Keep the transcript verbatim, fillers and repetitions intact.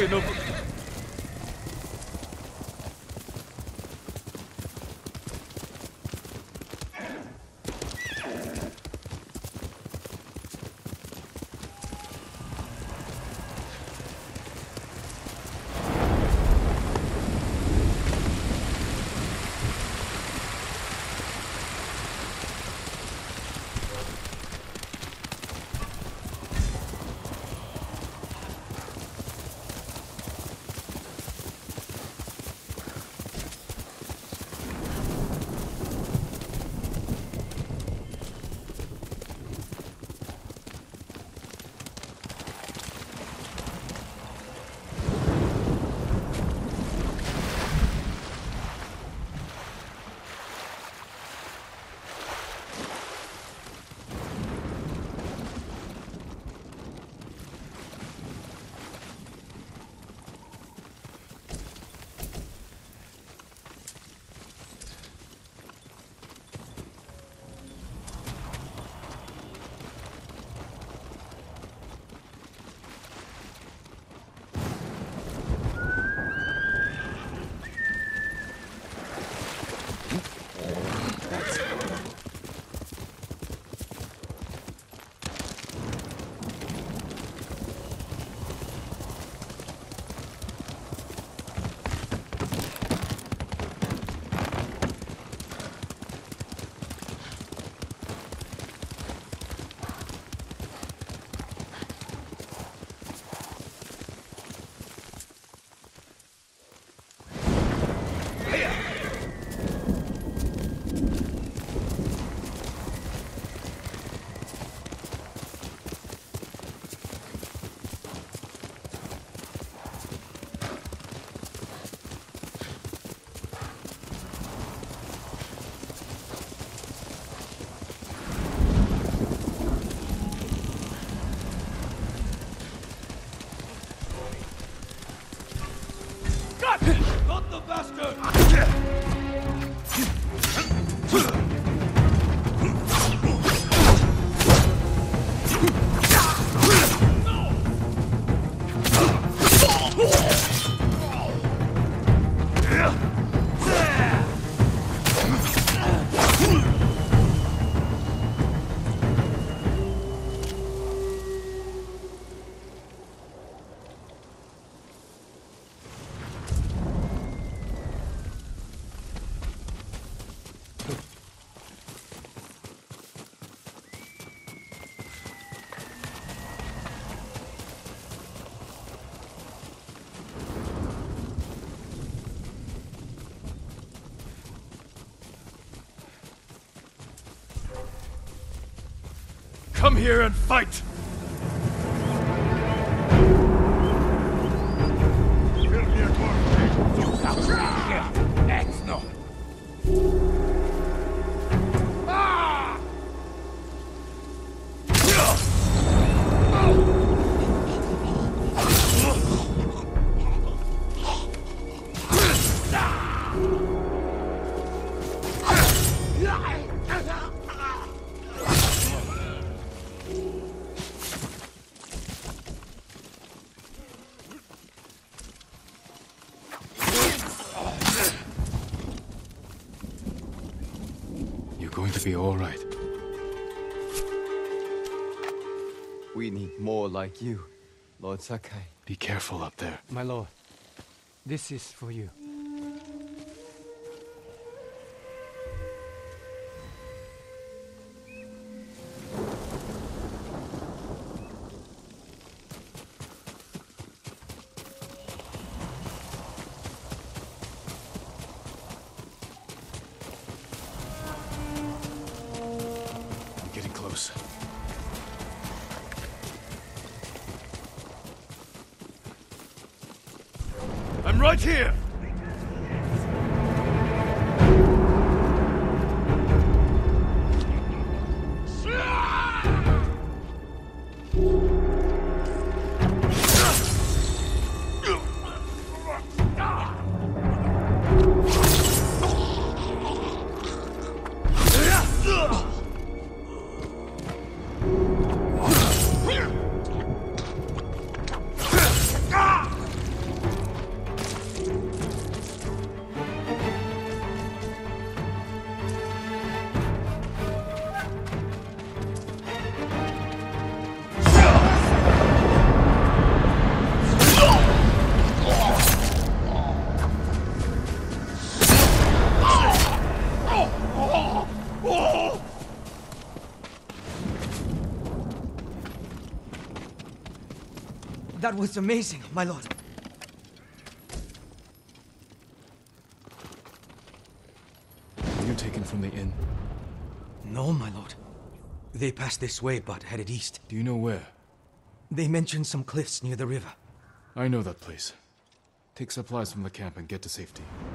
Uenobu. Got the bastard! Come here and fight! Going to be all right. We need more like you, Lord Sakai. Be careful up there. My lord, this is for you. I'm right here! That was amazing, my lord. Were you taken from the inn? No, my lord. They passed this way but headed east. Do you know where? They mentioned some cliffs near the river. I know that place. Take supplies from the camp and get to safety.